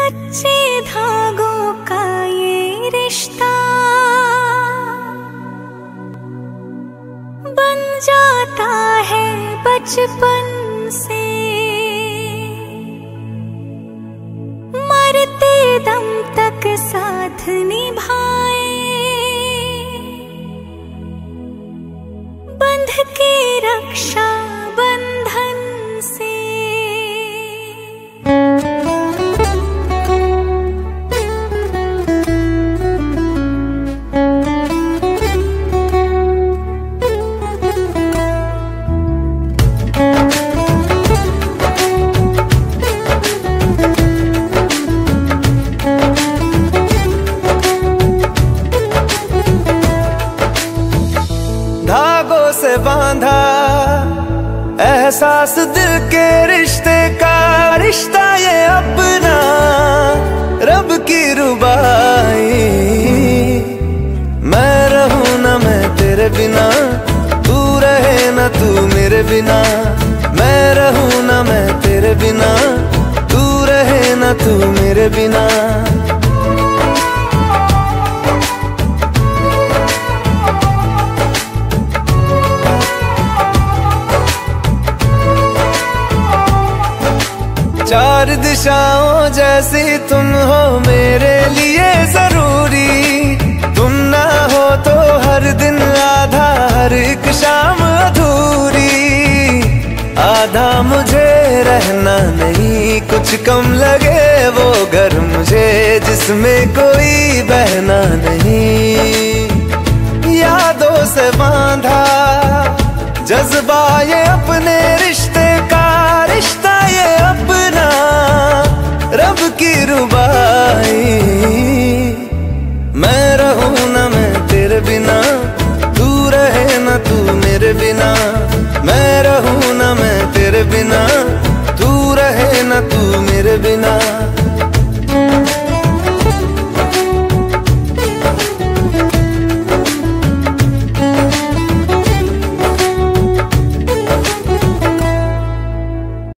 कच्चे धागों का ये रिश्ता बन जाता है बचपन से, मरते दम तक साथ निभाए, बंध के रक्षा बंधन से। धागों से बांधा एहसास दिल के रिश्ते का, रिश्ता ये अपना रब की रुबाई। मैं रहूं ना मैं तेरे बिना, तू रहे ना तू मेरे बिना। मैं रहूं ना मैं तेरे बिना, तू रहे ना तू मेरे बिना। चार दिशाओं जैसी तुम हो मेरे लिए जरूरी, तुम ना हो तो हर दिन आधा, हर एक शाम अधूरी। आधा मुझे रहना नहीं, कुछ कम लगे वो घर मुझे जिसमें कोई बहना नहीं। यादों से बांधा जज्बा ये अपने रिश्ते का, रिश्ता ये अपना रब की रुबाई। मैं रहूं ना मैं तेरे बिना, तू रहे ना तू मेरे बिना। मैं रहूं ना मैं तेरे बिना, तू रहे ना तू मेरे बिना।